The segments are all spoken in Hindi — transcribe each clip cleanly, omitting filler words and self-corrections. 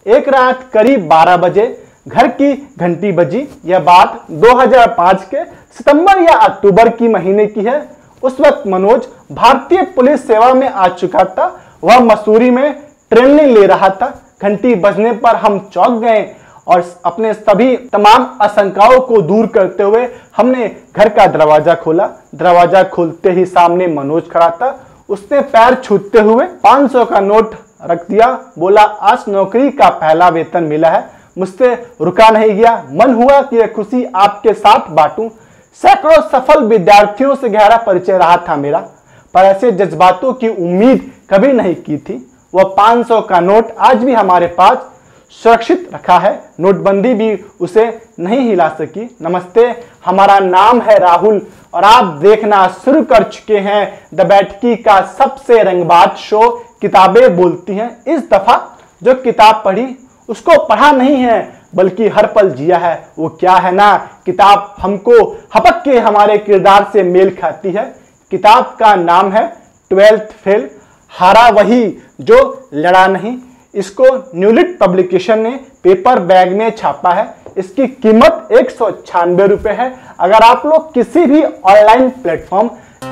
एक रात करीब 12 बजे घर की घंटी बजी। यह बात 2005 के सितंबर या अक्टूबर की महीने की है। उस वक्त मनोज भारतीय पुलिस सेवा में आ चुका था। वह मसूरी में ट्रेनिंग ले रहा था। घंटी बजने पर हम चौंक गए और अपने सभी तमाम आशंकाओं को दूर करते हुए हमने घर का दरवाजा खोला। दरवाजा खोलते ही सामने मनोज खड़ा था। उसने पैर छूते हुए 500 का नोट रख दिया। बोला, आज नौकरी का पहला वेतन मिला है। मुझसे रुका नहीं गया। मन हुआ कि यह खुशी आपके साथ बांटूं। सैकड़ों सफल विद्यार्थियों से गहरा परिचय रहा था मेरा, पर ऐसे जज्बातों की उम्मीद कभी नहीं की थी। वह 500 का नोट आज भी हमारे पास सुरक्षित रखा है। नोटबंदी भी उसे नहीं हिला सकी। नमस्ते, हमारा नाम है राहुल और आप देखना शुरू कर चुके हैं द बैठकी का सबसे रंगबाज शो किताबें बोलती हैं। इस दफा जो किताब पढ़ी उसको पढ़ा नहीं है बल्कि हर पल जिया है। वो क्या है ना, किताब हमको हपक के हमारे किरदार से मेल खाती है। किताब का नाम है 12th फेल, हारा वही जो लड़ा नहीं। इसको न्यूलिट पब्लिकेशन ने पेपर बैग में छापा है। इसकी कीमत 196 रुपए है। अगर आप लोग किसी भी ऑनलाइन प्लेटफॉर्म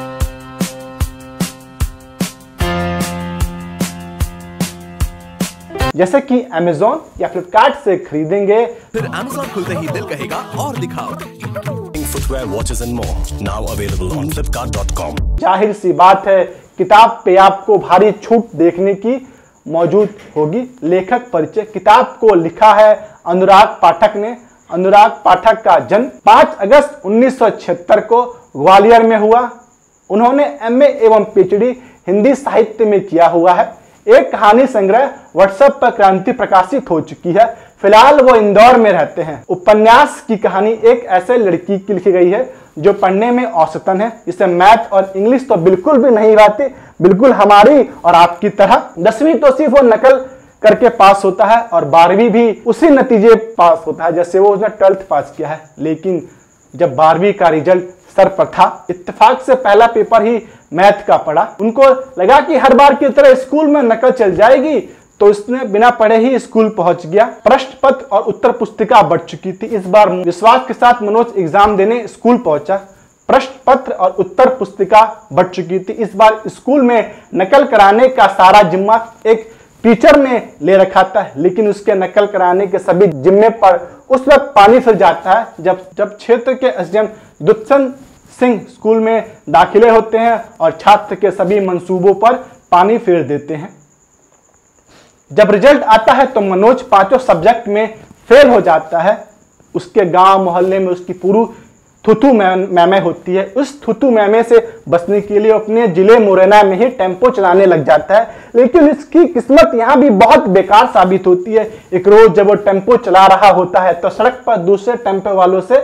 जैसे कि अमेज़न या फ्लिपकार्ट से खरीदेंगे, फिर अमेज़न खुलते ही दिल कहेगा और दिखाओ। Footwear, watches and more now available on flipkart.com। जाहिर सी बात है किताब पे आपको भारी छूट देखने की मौजूद होगी। लेखक परिचय। किताब को लिखा है अनुराग पाठक ने। अनुराग पाठक का जन्म 5 अगस्त 1976 को ग्वालियर में हुआ। उन्होंने एमए एवं पीएचडी हिंदी साहित्य में किया हुआ है। एक कहानी संग्रह व्हाट्सएप पर क्रांति प्रकाशित हो चुकी है। फिलहाल वो इंदौर में रहते हैं। उपन्यास की कहानी एक ऐसे लड़की की लिखी गई है जो पढ़ने में औसतन है, जिसे मैथ और इंग्लिश तो बिल्कुल भी नहीं आती, बिल्कुल हमारी और आपकी तरह। 10वीं तो सिर्फ वो नकल करके पास होता है और 12वीं भी उसी नतीजे पास होता है जैसे वो उसने 12th पास किया है। लेकिन जब 12वीं का रिजल्ट सर पर था, इत्तेफाक से पहला पेपर ही मैथ का पढ़ा। उनको लगा कि हर बार की तरह स्कूल में नकल चल जाएगी, तो इसने बिना पढ़े ही स्कूल पहुंच गया। प्रश्न पत्र और उत्तर पुस्तिका बढ़ चुकी थी। इस बार विश्वास के साथ मनोज एग्जाम देने स्कूल पहुंचा। प्रश्न पत्र और उत्तर पुस्तिका बढ़ चुकी थी। इस बार स्कूल में नकल कराने का सारा जिम्मा एक टीचर ने ले रखा था, लेकिन उसके नकल कराने के सभी जिम्मे पर उस वक्त पानी फिर जाता है जब क्षेत्र के एसडीएम दुष्यंत सिंह स्कूल में दाखिले होते हैं और छात्र के सभी मंसूबों पर पानी फेर देते हैं। जब रिजल्ट आता है तो मनोज 5 सब्जेक्ट में फेल हो जाता है। उसके गांव मोहल्ले में उसकी पूरी थुथु मैमे होती है। उस थुथु मैमे से बचने के लिए अपने जिले मुरैना में ही टेम्पो चलाने लग जाता है। लेकिन इसकी किस्मत यहाँ भी बहुत बेकार साबित होती है। एक रोज जब वो टेम्पो चला रहा होता है तो सड़क पर दूसरे टेम्पो वालों से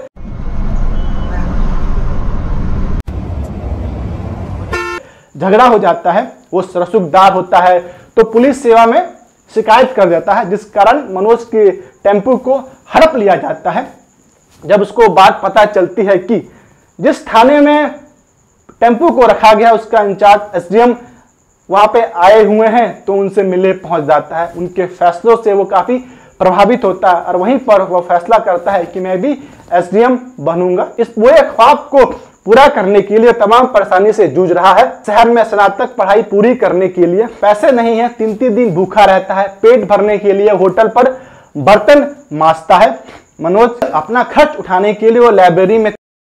झगड़ा हो जाता है। वो रसूखदार होता है तो पुलिस सेवा में शिकायत कर देता है, जिस कारण मनोज के टेम्पो को हड़प लिया जाता है। जब उसको बात पता चलती है कि जिस थाने में टेम्पो को रखा गया उसका इंचार्ज एसडीएम वहां पे आए हुए हैं, तो उनसे मिलने पहुंच जाता है। उनके फैसलों से वो काफी प्रभावित होता है और वहीं पर वो फैसला करता है कि मैं भी एसडीएम बनूंगा। इस पूरे ख्वाब को पूरा करने के लिए तमाम परेशानी से जूझ रहा है। शहर में स्नातक पढ़ाई पूरी करने के लिए पैसे नहीं है। 3-3 दिन भूखा रहता है। पेट भरने के लिए होटल पर बर्तन मांजता है। मनोज अपना खर्च उठाने के लिए वो लाइब्रेरी में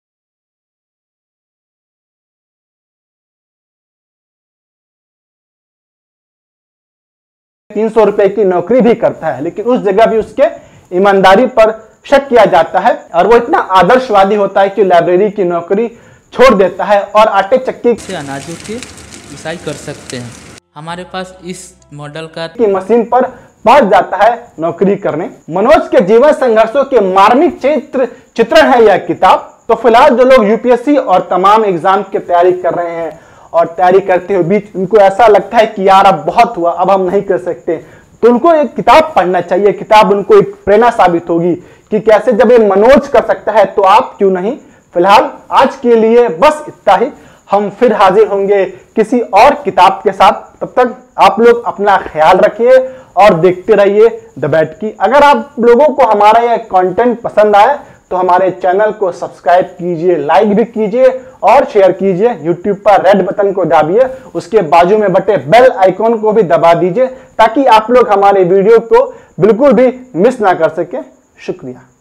300 रुपए की नौकरी भी करता है, लेकिन उस जगह भी उसके ईमानदारी पर शक किया जाता है और वो इतना आदर्शवादी होता है कि लाइब्रेरी की नौकरी छोड़ देता है और आटे चक्की से अनाजों की पिसाई कर सकते हैं। हमारे पास इस मॉडल का की मशीन पर पहुंच जाता है नौकरी करने। मनोज के जीवन संघर्षों के मार्मिक चित्रण है यह किताब। तो फिलहाल जो लोग यूपीएससी और तमाम एग्जाम की तैयारी कर रहे हैं और तैयारी करते हुए बीच उनको ऐसा लगता है कि यार अब बहुत हुआ, अब हम नहीं कर सकते, तो उनको एक किताब पढ़ना चाहिए। किताब उनको एक प्रेरणा साबित होगी कि कैसे जब ये मनोज कर सकता है तो आप क्यों नहीं। फिलहाल आज के लिए बस इतना ही। हम फिर हाजिर होंगे किसी और किताब के साथ। तब तक आप लोग अपना ख्याल रखिए और देखते रहिए द बैठकी। अगर आप लोगों को हमारा यह कंटेंट पसंद आए तो हमारे चैनल को सब्सक्राइब कीजिए, लाइक भी कीजिए और शेयर कीजिए। यूट्यूब पर रेड बटन को दबाइए, उसके बाजू में बटे बेल आइकॉन को भी दबा दीजिए ताकि आप लोग हमारे वीडियो को बिल्कुल भी मिस ना कर सके। शुक्रिया।